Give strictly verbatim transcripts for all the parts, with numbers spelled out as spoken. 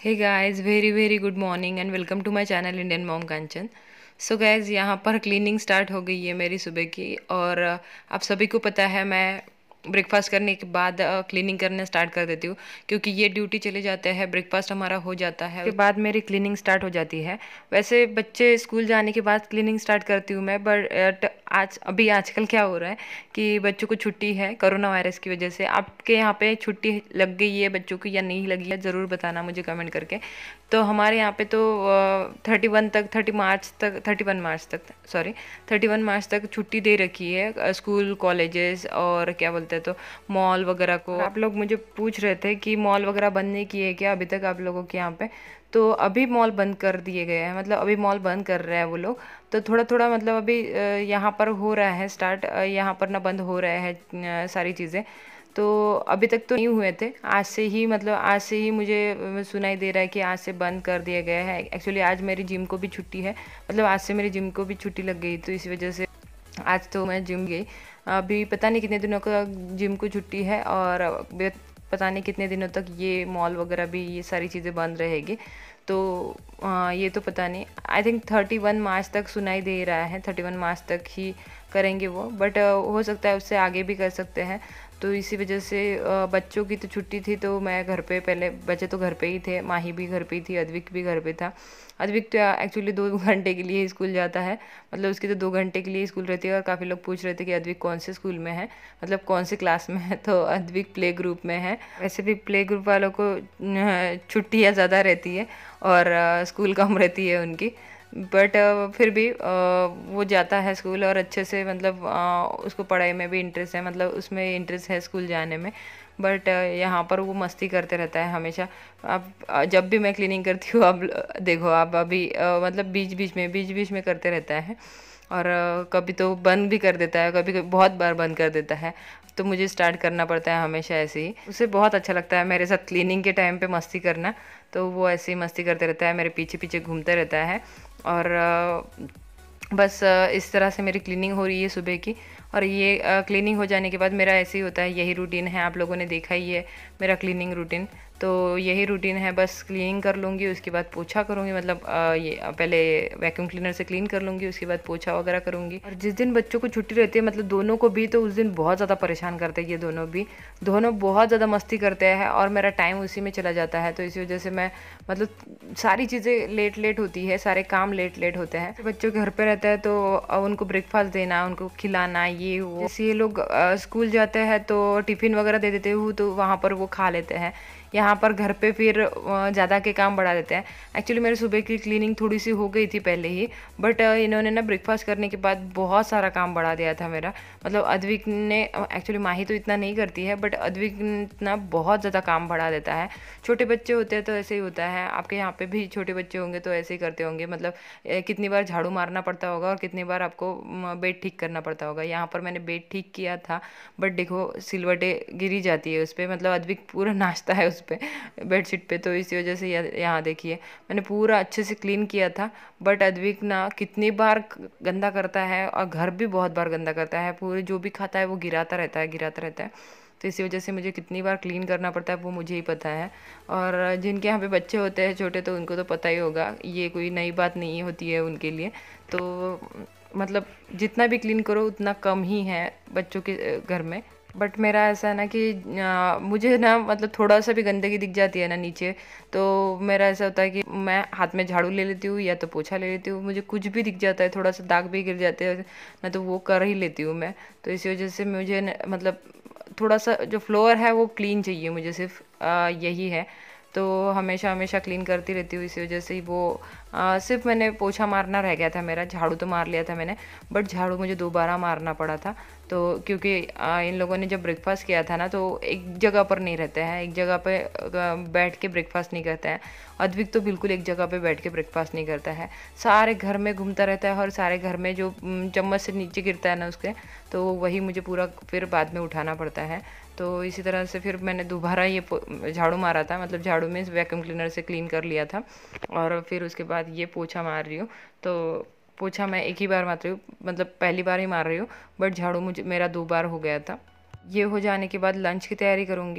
Hey guys, very very good morning and welcome to my channel Indian mom Kanchan. So guys, यहाँ पर cleaning start हो गई है मेरी सुबह की। और अ, आप सभी को पता है मैं ब्रेकफास्ट करने के बाद क्लीनिंग करना स्टार्ट कर देती हूँ, क्योंकि ये ड्यूटी चले जाते हैं, ब्रेकफास्ट हमारा हो जाता है, उसके बाद मेरी क्लीनिंग स्टार्ट हो जाती है। वैसे बच्चे स्कूल जाने के बाद क्लीनिंग स्टार्ट करती हूँ मैं, बट आज अभी आजकल क्या हो रहा है कि बच्चों को छुट्टी है कोरोना वायरस की वजह से। आपके यहाँ पे छुट्टी लग गई है बच्चों की या नहीं लगी है, ज़रूर बताना मुझे कमेंट करके। तो हमारे यहाँ पे तो थर्टी वन तक थर्टी मार्च तक थर्टी वन मार्च तक सॉरी थर्टी वन मार्च तक छुट्टी दे रखी है अ, स्कूल कॉलेजेस और क्या बोलते हैं तो मॉल वगैरह को। आप लोग मुझे पूछ रहे थे कि मॉल वगैरह बंद नहीं किए क्या अभी तक आप लोगों के यहाँ पे। तो अभी मॉल बंद कर दिए गए हैं, मतलब अभी मॉल बंद कर रहे हैं वो लोग। तो थोड़ा थोड़ा मतलब अभी अ, यहाँ पर हो रहा है स्टार्ट, यहाँ पर ना बंद हो रहा है अ, सारी चीज़ें। तो अभी तक तो नहीं हुए थे, आज से ही मतलब आज से ही मुझे अ, सुनाई दे रहा है कि आज से बंद कर दिया गया है। एक्चुअली आज मेरी जिम को भी छुट्टी है, मतलब आज से मेरी जिम को भी छुट्टी लग गई, तो इस वजह से आज तो मैं जिम गई। अभी पता नहीं कितने दिनों का जिम को छुट्टी है, और अभी पता नहीं कितने दिनों तक ये मॉल वगैरह भी ये सारी चीज़ें बंद रहेगी। तो आ, ये तो पता नहीं, I think thirty one March तक सुनाई दे रहा है, थर्टी वन मार्च तक ही करेंगे वो, बट हो सकता है उससे आगे भी कर सकते हैं। तो इसी वजह से अ, बच्चों की तो छुट्टी थी, तो मैं घर पे, पहले बच्चे तो घर पे ही थे, माही भी घर पे ही थी, अद्विक भी घर पे था। अद्विक तो एक्चुअली दो घंटे के लिए स्कूल जाता है, मतलब उसकी तो दो घंटे के लिए स्कूल रहती है। और काफ़ी लोग पूछ रहे थे कि अद्विक कौन से स्कूल में है, मतलब कौन से क्लास में है। तो अद्विक प्ले ग्रुप में है। वैसे भी प्ले ग्रुप वालों को अ, छुट्टियाँ ज़्यादा रहती है और अ, स्कूल कम रहती है उनकी। बट फिर भी अ, वो जाता है स्कूल और अच्छे से, मतलब अ, उसको पढ़ाई में भी इंटरेस्ट है, मतलब उसमें इंटरेस्ट है स्कूल जाने में। बट यहाँ पर वो मस्ती करते रहता है हमेशा। अब अ, जब भी मैं क्लीनिंग करती हूँ, अब देखो आप अभी अ, मतलब बीच बीच में बीच बीच में करते रहता है। और अ, कभी तो बंद भी कर देता है, कभी कभी बहुत बार बंद कर देता है। तो मुझे स्टार्ट करना पड़ता है हमेशा ऐसे ही। उसे बहुत अच्छा लगता है मेरे साथ क्लीनिंग के टाइम पे मस्ती करना। तो वो ऐसे ही मस्ती करते रहता है, मेरे पीछे पीछे घूमता रहता है। और अ, बस अ, इस तरह से मेरी क्लीनिंग हो रही है सुबह की। और ये क्लीनिंग हो जाने के बाद मेरा ऐसे ही होता है, यही रूटीन है, आप लोगों ने देखा ही है मेरा क्लीनिंग रूटीन। तो यही रूटीन है, बस क्लीनिंग कर लूँगी, उसके बाद पोछा करूँगी, मतलब अ, ये अ, पहले वैक्यूम क्लीनर से क्लीन कर लूँगी, उसके बाद पोछा वगैरह करूँगी। और जिस दिन बच्चों को छुट्टी रहती है, मतलब दोनों को भी, तो उस दिन बहुत ज़्यादा परेशान करते हैं ये दोनों भी। दोनों बहुत ज़्यादा मस्ती करते हैं और मेरा टाइम उसी में चला जाता है। तो इसी वजह से मैं, मतलब सारी चीज़ें लेट लेट होती है, सारे काम लेट लेट होते हैं। तो बच्चों के घर पे रहते हैं तो अ, उनको ब्रेकफास्ट देना, उनको खिलाना, ये वो। जैसे ये लोग अ, स्कूल जाते हैं तो टिफ़िन वगैरह दे देते हूँ, तो वहाँ पर वो खा लेते हैं। यहाँ पर घर पे फिर अ, ज़्यादा के काम बढ़ा देते हैं। एक्चुअली मेरी सुबह की क्लीनिंग थोड़ी सी हो गई थी पहले ही, बट इन्होंने ना ब्रेकफास्ट करने के बाद बहुत सारा काम बढ़ा दिया था मेरा। मतलब अद्विक ने, एक्चुअली माही तो इतना नहीं करती है, बट अद्विक ना बहुत ज़्यादा काम बढ़ा देता है। छोटे बच्चे होते हैं तो ऐसे ही होता है, आपके यहाँ पे भी छोटे बच्चे होंगे तो ऐसे ही करते होंगे। मतलब ए, कितनी बार झाड़ू मारना पड़ता होगा और कितनी बार आपको म, बेड ठीक करना पड़ता होगा। यहाँ पर मैंने बेड ठीक किया था, बट देखो सिलवटें गिरी जाती है उस पर, मतलब अद्विक पूरा नाचता है उस पर, बेडशीट पे। तो इसी वजह से यह- यहाँ देखिए मैंने पूरा अच्छे से क्लीन किया था, बट अद्विक ना कितनी बार गंदा करता है, और घर भी बहुत बार गंदा करता है, पूरे जो भी खाता है वो गिराता रहता है गिराता रहता है। तो इसी वजह से मुझे कितनी बार क्लीन करना पड़ता है वो मुझे ही पता है। और जिनके यहाँ पे बच्चे होते हैं छोटे, तो उनको तो पता ही होगा, ये कोई नई बात नहीं होती है उनके लिए। तो मतलब जितना भी क्लीन करो उतना कम ही है बच्चों के अ, घर में। बट मेरा ऐसा है ना कि अ, मुझे ना, मतलब थोड़ा सा भी गंदगी दिख जाती है ना नीचे, तो मेरा ऐसा होता है कि मैं हाथ में झाड़ू ले लेती हूँ या तो पोछा ले लेती हूँ। मुझे कुछ भी दिख जाता है, थोड़ा सा दाग भी गिर जाते हैं ना, तो वो कर ही लेती हूँ मैं। तो इसी वजह से मुझे न, मतलब थोड़ा सा जो फ्लोर है वो क्लीन चाहिए मुझे, सिर्फ अ, यही है। तो हमेशा हमेशा क्लीन करती रहती हूँ, इसी वजह से ही वो अ, सिर्फ मैंने पोछा मारना रह गया था मेरा, झाड़ू तो मार लिया था मैंने, बट झाड़ू मुझे दोबारा मारना पड़ा था। तो क्योंकि अ, इन लोगों ने जब ब्रेकफास्ट किया था ना, तो एक जगह पर नहीं रहते हैं, एक जगह पे अ, बैठ के ब्रेकफास्ट नहीं करते हैं। अद्विक तो बिल्कुल एक जगह पे बैठ के ब्रेकफास्ट नहीं करता है, सारे घर में घूमता रहता है, और सारे घर में जो उम, चम्मच से नीचे गिरता है ना उसके, तो वही मुझे पूरा फिर बाद में उठाना पड़ता है। तो इसी तरह से फिर मैंने दोबारा ये पो- झाड़ू मारा था, मतलब झाड़ू में वैक्यूम क्लीनर से क्लीन कर लिया था। और फिर उसके बाद ये पोछा मार रही हूँ। तो पोछा मैं एक ही बार मार रही हूँ, मतलब पहली बार ही मार रही हूँ, बट झाड़ू मुझे मेरा दो बार हो गया था। ये हो जाने के बाद लंच की तैयारी करूँगी।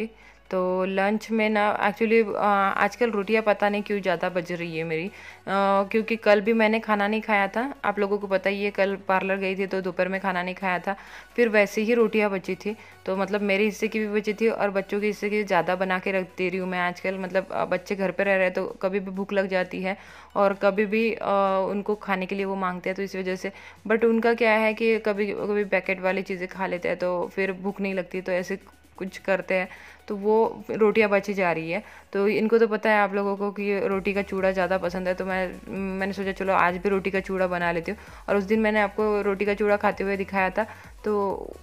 तो लंच में ना एक्चुअली आजकल रोटियां पता नहीं क्यों ज़्यादा बज रही है मेरी, आ, क्योंकि कल भी मैंने खाना नहीं खाया था, आप लोगों को पता ही है, कल पार्लर गई थी तो दोपहर में खाना नहीं खाया था, फिर वैसे ही रोटियां बची थी, तो मतलब मेरे हिस्से की भी बची थी और बच्चों के हिस्से की ज़्यादा बना के रख दे रही हूँ मैं आजकल। मतलब आ, बच्चे घर पर रह रहे हैं तो कभी भी भूख लग जाती है और कभी भी आ, उनको खाने के लिए वो मांगते हैं, तो इस वजह से। बट उनका क्या है कि कभी कभी पैकेट वाली चीज़ें खा लेते हैं तो फिर भूख नहीं लगती, तो ऐसे कुछ करते हैं, तो वो रोटियां बची जा रही है। तो इनको तो पता है आप लोगों को कि रोटी का चूड़ा ज़्यादा पसंद है, तो मैं मैंने सोचा चलो आज भी रोटी का चूड़ा बना लेती हूँ। और उस दिन मैंने आपको रोटी का चूड़ा खाते हुए दिखाया था, तो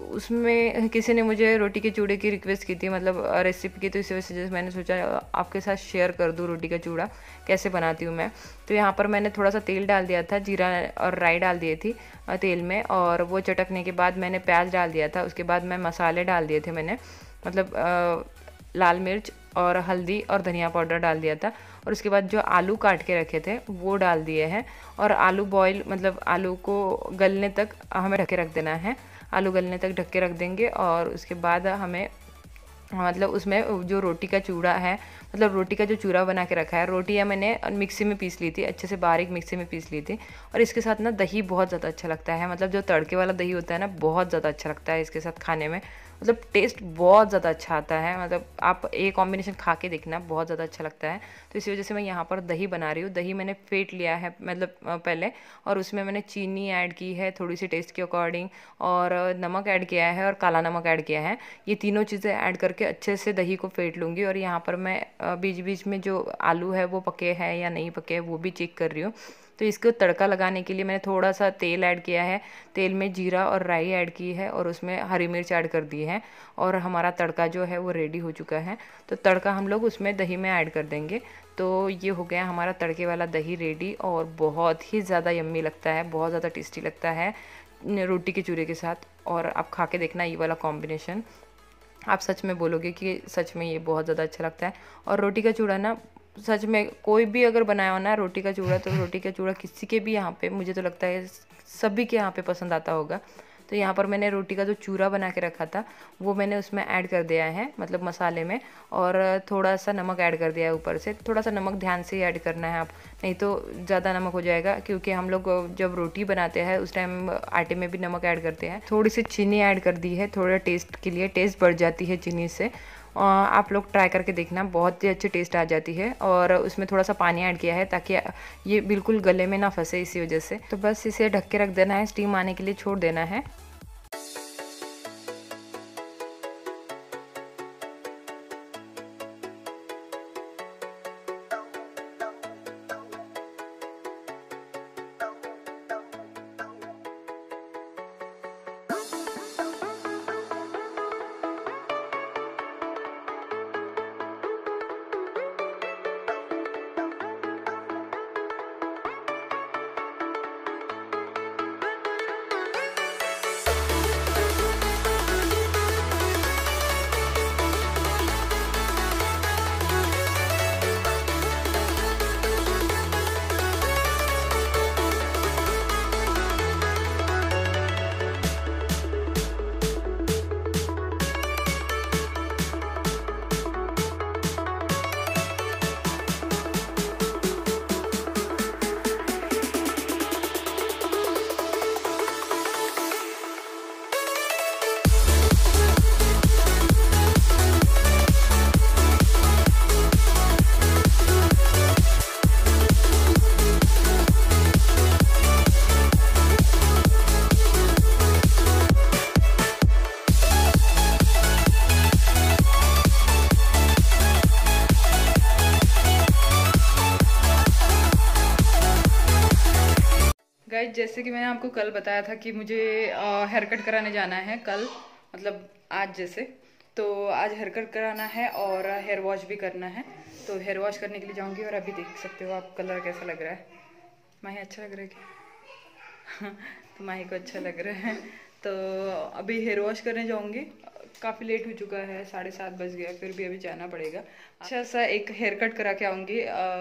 उसमें किसी ने मुझे रोटी के चूड़े की रिक्वेस्ट की थी, मतलब रेसिपी की, तो इसी वजह से मैंने सोचा आपके साथ शेयर कर दूँ रोटी का चूड़ा कैसे बनाती हूँ मैं। तो यहाँ पर मैंने थोड़ा सा तेल डाल दिया था, जीरा और राई डाल दिए थी तेल में, और वो चटकने के बाद मैंने प्याज डाल दिया था। उसके बाद मैं मसाले डाल दिए थे मैंने, मतलब आ, लाल मिर्च और हल्दी और धनिया पाउडर डाल दिया था। और उसके बाद जो आलू काट के रखे थे वो डाल दिए हैं, और आलू बॉईल मतलब आलू को गलने तक हमें ढक के रख देना है, आलू गलने तक ढक के रख देंगे। और उसके बाद हमें मतलब उसमें जो रोटी का चूड़ा है, मतलब रोटी का जो चूड़ा बना के रखा है, रोटियाँ मैंने मिक्सी में पीस ली थी, अच्छे से बारीक मिक्सी में पीस ली थी। और इसके साथ ना दही बहुत ज़्यादा अच्छा लगता है, मतलब जो तड़के वाला दही होता है ना, बहुत ज़्यादा अच्छा लगता है इसके साथ खाने में, मतलब टेस्ट बहुत ज़्यादा अच्छा आता है। मतलब आप ये कॉम्बिनेशन खा के देखना, बहुत ज़्यादा अच्छा लगता है। तो इसी वजह से मैं यहाँ पर दही बना रही हूँ। दही मैंने फेंट लिया है मतलब पहले, और उसमें मैंने चीनी ऐड की है थोड़ी सी टेस्ट के अकॉर्डिंग, और नमक ऐड किया है और काला नमक ऐड किया है। ये तीनों चीज़ें ऐड करके अच्छे से दही को फेंट लूँगी। और यहाँ पर मैं बीच बीच में जो आलू है वो पके हैं या नहीं पके हैं वो भी चेक कर रही हूँ। तो इसको तड़का लगाने के लिए मैंने थोड़ा सा तेल ऐड किया है, तेल में जीरा और राई ऐड की है और उसमें हरी मिर्च ऐड कर दी है, और हमारा तड़का जो है वो रेडी हो चुका है। तो तड़का हम लोग उसमें दही में ऐड कर देंगे। तो ये हो गया हमारा तड़के वाला दही रेडी, और बहुत ही ज़्यादा यम्मी लगता है, बहुत ज़्यादा टेस्टी लगता है रोटी के चूरे के साथ। और आप खा के देखना ये वाला कॉम्बिनेशन, आप सच में बोलोगे कि सच में ये बहुत ज़्यादा अच्छा लगता है। और रोटी का चूड़ा ना सच में कोई भी अगर बनाया हो ना रोटी का चूड़ा, तो रोटी का चूड़ा किसी के भी यहाँ पे, मुझे तो लगता है सभी के यहाँ पे पसंद आता होगा। तो यहाँ पर मैंने रोटी का जो चूरा बना के रखा था वो मैंने उसमें ऐड कर दिया है, मतलब मसाले में, और थोड़ा सा नमक ऐड कर दिया है ऊपर से। थोड़ा सा नमक ध्यान से ही ऐड करना है आप, नहीं तो ज़्यादा नमक हो जाएगा, क्योंकि हम लोग जब रोटी बनाते हैं उस टाइम आटे में भी नमक ऐड करते हैं। थोड़ी सी चीनी ऐड कर दी है थोड़ा टेस्ट के लिए, टेस्ट बढ़ जाती है चीनी से। आप लोग ट्राई करके देखना, बहुत ही अच्छी टेस्ट आ जाती है। और उसमें थोड़ा सा पानी ऐड किया है ताकि ये बिल्कुल गले में ना फंसे, इसी वजह से। तो बस इसे ढक के रख देना है, स्टीम आने के लिए छोड़ देना है। गाइज जैसे कि मैंने आपको कल बताया था कि मुझे हेयर कट कराने जाना है कल, मतलब आज जैसे, तो आज हेयर कट कराना है और हेयर वॉश भी करना है। तो हेयर वॉश करने के लिए जाऊंगी, और अभी देख सकते हो आप कलर कैसा लग रहा है। माही अच्छा लग रहा है क्या? तो माही को अच्छा लग रहा है। तो अभी हेयर वॉश करने जाऊंगी, काफ़ी लेट हो चुका है, साढ़े सात बज गया, फिर भी अभी जाना पड़ेगा। अच्छा सा एक हेयर कट करा के आऊँगी,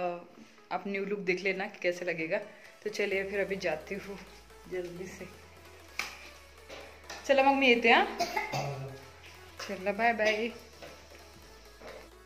आप न्यू लुक देख लेना कि कैसे लगेगा। तो चलिए फिर अभी जाती हूँ जल्दी से। चलो मम्मी येते, हाँ चलो बाय बाय।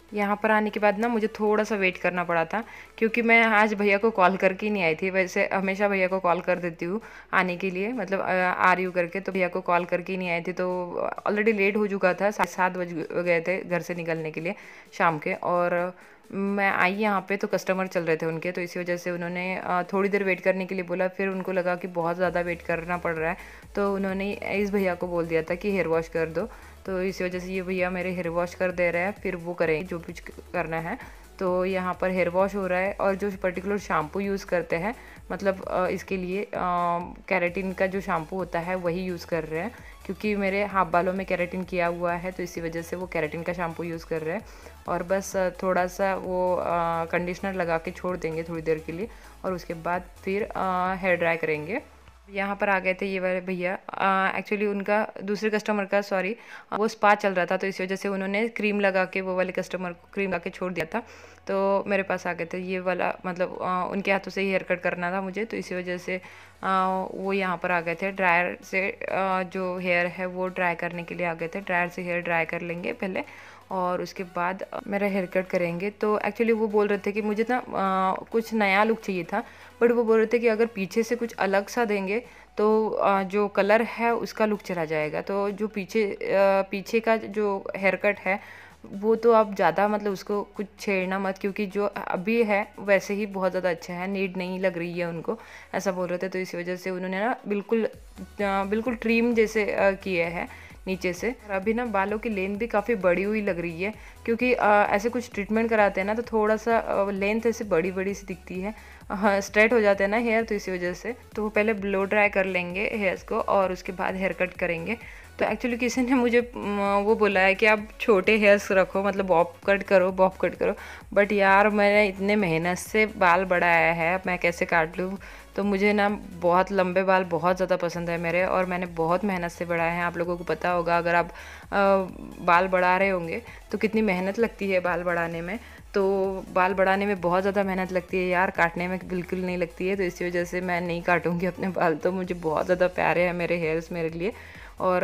यहाँ पर आने के बाद ना मुझे थोड़ा सा वेट करना पड़ा था, क्योंकि मैं आज भैया को कॉल करके ही नहीं आई थी। वैसे हमेशा भैया को कॉल कर देती हूँ आने के लिए, मतलब आ रही हूँ करके, तो भैया को कॉल करके ही नहीं आई थी। तो ऑलरेडी लेट हो चुका था, सात सात बज गए थे घर से निकलने के लिए शाम के। और मैं आई यहाँ पे तो कस्टमर चल रहे थे उनके, तो इसी वजह से उन्होंने थोड़ी देर वेट करने के लिए बोला। फिर उनको लगा कि बहुत ज़्यादा वेट करना पड़ रहा है, तो उन्होंने इस भैया को बोल दिया था कि हेयर वॉश कर दो। तो इसी वजह से ये भैया मेरे हेयर वॉश कर दे रहे हैं, फिर वो करेंगे जो कुछ करना है। तो यहाँ पर हेयर वॉश हो रहा है, और जो पर्टिकुलर शैम्पू यूज़ करते हैं, मतलब इसके लिए कैरेटिन का जो शैम्पू होता है वही यूज़ कर रहे हैं, क्योंकि मेरे हाथ बालों में कैरेटिन किया हुआ है, तो इसी वजह से वो कैरेटिन का शैम्पू यूज़ कर रहे हैं। और बस थोड़ा सा वो कंडीशनर लगा के छोड़ देंगे थोड़ी देर के लिए, और उसके बाद फिर हेयर ड्राई करेंगे। यहाँ पर आ गए थे ये वाले भैया। एक्चुअली उनका दूसरे कस्टमर का, सॉरी, वो स्पा चल रहा था, तो इस वजह से उन्होंने क्रीम लगा के वो वाले कस्टमर को क्रीम लगा के छोड़ दिया था। तो मेरे पास आ गए थे ये वाला, मतलब आ, उनके हाथों से ही हेयर कट करना था मुझे, तो इसी वजह से आ, वो यहाँ पर आ गए थे। ड्रायर से आ, जो हेयर है वो ड्राई करने के लिए आ गए थे। ड्रायर से हेयर ड्राई कर लेंगे पहले, और उसके बाद मेरा हेयर कट करेंगे। तो एक्चुअली वो बोल रहे थे कि मुझे ना कुछ नया लुक चाहिए था, बट वो बोल रहे थे कि अगर पीछे से कुछ अलग सा देंगे तो आ, जो कलर है उसका लुक चला जाएगा। तो जो पीछे आ, पीछे का जो हेयर कट है वो तो आप ज़्यादा, मतलब उसको कुछ छेड़ना मत, क्योंकि जो अभी है वैसे ही बहुत ज़्यादा अच्छा है, नीड नहीं लग रही है उनको, ऐसा बोल रहे थे। तो इसी वजह से उन्होंने ना बिल्कुल बिल्कुल ट्रिम जैसे किए हैं नीचे से। और अभी ना बालों की लेंथ भी काफ़ी बड़ी हुई लग रही है, क्योंकि आ, ऐसे कुछ ट्रीटमेंट कराते हैं ना तो थोड़ा सा लेंथ ऐसे बड़ी बड़ी सी दिखती है, हाँ स्ट्रेट हो जाते हैं ना हेयर, तो इसी वजह से। तो वो पहले ब्लो ड्राई कर लेंगे हेयर्स को, और उसके बाद हेयर कट करेंगे। तो एक्चुअली किसी ने मुझे वो बोला है कि आप छोटे हेयर्स रखो, मतलब बॉब कट करो, बॉब कट करो। बट यार मैंने इतने मेहनत से बाल बढ़ाया है, मैं कैसे काट लूँ। तो मुझे ना बहुत लंबे बाल बहुत ज़्यादा पसंद है मेरे, और मैंने बहुत मेहनत से बढ़ाए हैं। आप लोगों को पता होगा, अगर आप आ, बाल बढ़ा रहे होंगे तो कितनी मेहनत लगती है बाल बढ़ाने में। तो बाल बढ़ाने में बहुत ज़्यादा मेहनत लगती है यार, काटने में बिल्कुल नहीं लगती है। तो इसी वजह से मैं नहीं काटूँगी अपने बाल। तो मुझे बहुत ज़्यादा प्यारे हैं मेरे हेयर्स मेरे लिए, और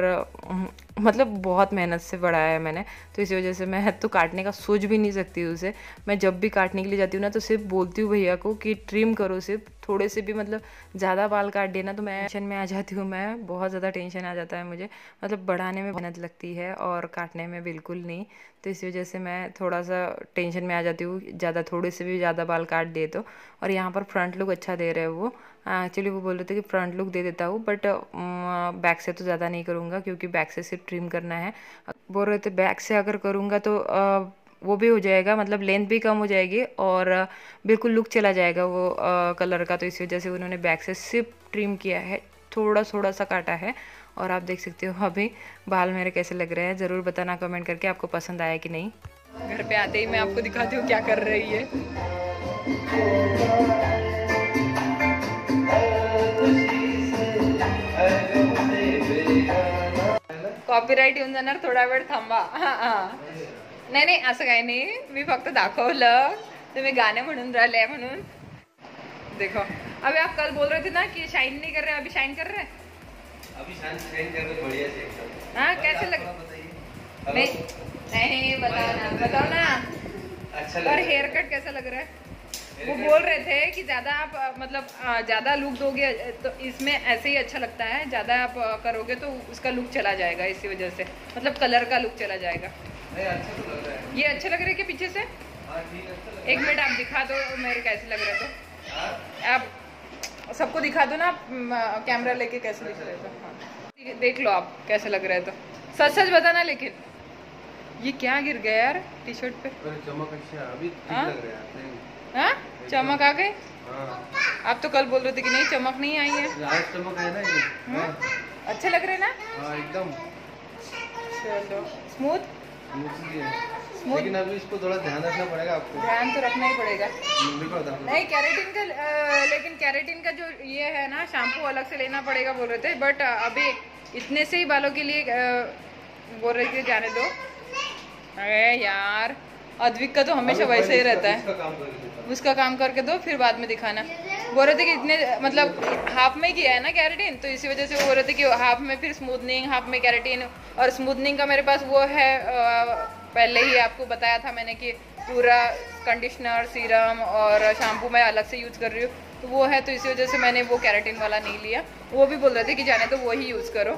मतलब बहुत मेहनत से बढ़ाया है मैंने। तो इसी वजह से मैं तो काटने का सोच भी नहीं सकती उसे। मैं जब भी काटने के लिए जाती हूँ ना तो सिर्फ बोलती हूँ भैया को कि ट्रिम करो, सिर्फ थोड़े से भी, मतलब ज़्यादा बाल काट देना तो मैं टेंशन में आ जाती हूँ। मैं बहुत ज़्यादा टेंशन आ जाता है मुझे, मतलब बढ़ाने में मेहनत लगती है और काटने में बिल्कुल नहीं। तो इसी वजह से मैं थोड़ा सा टेंशन में आ जाती हूँ, ज़्यादा थोड़े से भी ज़्यादा बाल काट दे तो। और यहाँ पर फ्रंट लुक अच्छा दे रहे हैं वो। एक्चुअली वो बोल रहे थे कि फ्रंट लुक दे देता हूँ, बट बैक से तो ज़्यादा नहीं करूँगा, क्योंकि बैक से सिर्फ ट्रिम करना है। बोल रहे थे बैक से अगर करूँगा तो आ, वो भी हो जाएगा, मतलब लेंथ भी कम हो जाएगी, और बिल्कुल लुक चला जाएगा वो आ, कलर का। तो इसी वजह से उन्होंने बैक से सिर्फ ट्रिम किया है, थोड़ा थोड़ा सा काटा है। और आप देख सकते हो अभी बाल मेरे कैसे लग रहे हैं, ज़रूर बताना कमेंट करके आपको पसंद आया कि नहीं। घर पे आते ही मैं आपको दिखाती हूँ क्या कर रही है। कॉपीराइट येऊन जाणार, थोडा वेळ थांबा। हां हां, नाही नाही असं काही नाही, मी फक्त दाखवलं तुम्ही गाणे म्हणून राहिले म्हणून। देखो अभी आप कल बोल रहे थे ना कि शाइन नहीं कर रहे, अभी शाइन कर रहे हैं। अभी शाइन शाइन कर रहे, बढ़िया से एकदम। हाँ कैसे लग, नहीं नहीं बताओ ना, बताओ ना अच्छा लग। और हेयर कट कैसा लग रहा है? वो बोल रहे थे कि ज़्यादा आप मतलब ज़्यादा लुक दोगे तो इसमें ऐसे ही अच्छा लगता है, ज़्यादा आप करोगे तो उसका लुक चला जाएगा, इसी वजह से, मतलब कलर का लुक चला जाएगा। नहीं अच्छा तो लग रहा है। ये अच्छा लग रहा है कि पीछे से? हाँ ठीक है, अच्छा लग रहा है। एक मिनट आप दिखा दो मेरे कैसे लग रहा है, तो आप सबको दिखा दो ना कैमरा लेके कैसे दिख रहा है। तो हाँ देख लो आप कैसे लग रहा है, तो सच सच बताना। लेकिन ये क्या गिर गया यार टी शर्ट पे? चमक अच्छा अभी ठीक लग रहा है। हाँ चमक आ गई। हाँ। आप तो कल बोल रहे थे कि नहीं चमक नहीं आई है। आज चमक है ना ये। हाँ। अच्छे लग रहे ना? हाँ एकदम। चलो स्मूथ स्मूथ है, लेकिन अभी इसको थोड़ा ध्यान रखना पड़ेगा आपको। ध्यान तो रखना ही पड़ेगा। नहीं कैरेटिन का, लेकिन कैरेटिन का जो ये है ना शैम्पू अलग से लेना पड़ेगा बोल रहे थे, बट अभी इतने से ही बालों के लिए बोल रहे थे जाने दो। अरे यार अद्विक का तो हमेशा वैसे ही रहता है, उसका काम करके दो फिर बाद में दिखाना। बोल रहे थे कि इतने मतलब हाफ में किया है ना कैरेटिन, तो इसी वजह से वो बोल रहे थे कि हाफ में फिर स्मूथनिंग, हाफ में कैरेटिन। और स्मूथनिंग का मेरे पास वो है पहले ही आपको बताया था मैंने कि पूरा कंडीशनर, सीरम और शैम्पू मैं अलग से यूज़ कर रही हूँ, तो वो है, तो इसी वजह से मैंने वो केराटिन वाला नहीं लिया। वो भी बोल रहे थे कि जाने तो वो ही यूज़ करो।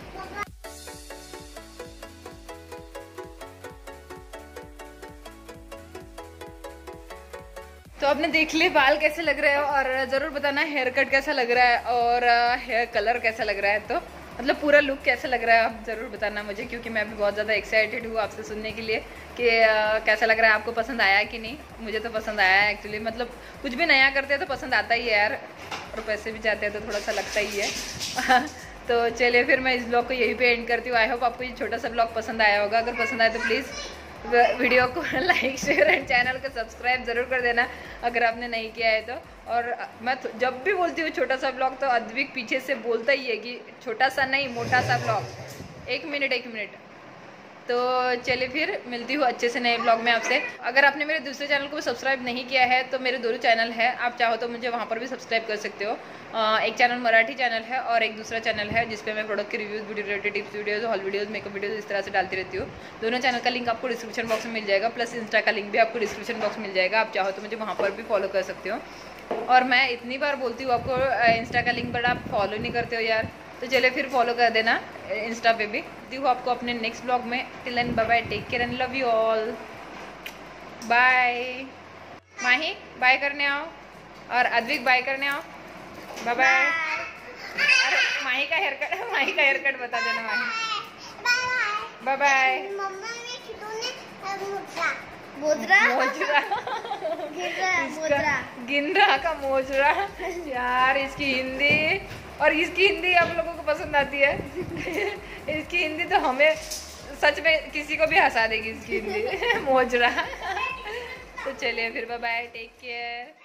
तो आपने देख लिए बाल कैसे लग रहे हैं और ज़रूर बताना हेयर कट कैसा लग रहा है और हेयर कलर कैसा लग रहा है, तो मतलब पूरा लुक कैसा लग रहा है आप ज़रूर बताना मुझे, क्योंकि मैं भी बहुत ज़्यादा एक्साइटेड हूँ आपसे सुनने के लिए कि आ, कैसा लग रहा है, आपको पसंद आया कि नहीं। मुझे तो पसंद आया है एक्चुअली, मतलब कुछ भी नया करते हैं तो पसंद आता ही है यार, और पैसे भी जाते हैं तो थोड़ा सा लगता ही है। तो चलिए फिर मैं इस ब्लॉग को यहीं पे एंड करती हूँ। आई होप आपको ये छोटा सा ब्लॉग पसंद आया होगा। अगर पसंद आए तो प्लीज़ वीडियो को लाइक, शेयर एंड चैनल को सब्सक्राइब ज़रूर कर देना अगर आपने नहीं किया है तो। और मैं जब भी बोलती हूँ छोटा सा ब्लॉग तो अद्विक पीछे से बोलता ही है कि छोटा सा नहीं मोटा सा ब्लॉग। एक मिनट एक मिनट तो चलिए फिर मिलती हूँ अच्छे से नए ब्लॉग में आपसे। अगर आपने मेरे दूसरे चैनल को भी सब्सक्राइब नहीं किया है तो मेरे दोनों चैनल है, आप चाहो तो मुझे वहाँ पर भी सब्सक्राइब कर सकते हो। एक चैनल मराठी चैनल है और एक दूसरा चैनल है जिसपे मैं प्रोडक्ट के reviews, video related tips videos, haul videos, makeup videos इस तरह से डालती रहती हूँ। दोनों चैनल का लिंक आपको डिस्क्रिप्शन बॉक्स में मिल जाएगा, प्लस इंस्टा का लिंक भी आपको डिस्क्रिप्शन बॉक्स में मिल जाएगा। आप चाहो तो मुझे वहाँ पर भी फॉलो कर सकते हो। और मैं इतनी बार बोलती हूँ आपको इंस्टा का लिंक, बट आप फॉलो नहीं करते हो यार, तो चलिए फिर फॉलो कर देना इंस्टा पे भी। दी हूँ आपको अपने नेक्स्ट ब्लॉग में। Till and bye bye, take care and love you all, bye. Mahi bye करने आओ और अद्विक बाय करने आओ, बाय बाय। अरे माही का हेयर कट, माही का हेयर कट बता देना माही। Bye bye. मोजरा मोजरा मोजरा गिंडा का मोजरा यार, इसकी हिंदी और इसकी हिंदी आप लोगों को पसंद आती है। इसकी हिंदी तो हमें सच में किसी को भी हंसा देगी इसकी हिंदी। मोजरा। तो चलिए फिर बाय बाय, टेक केयर।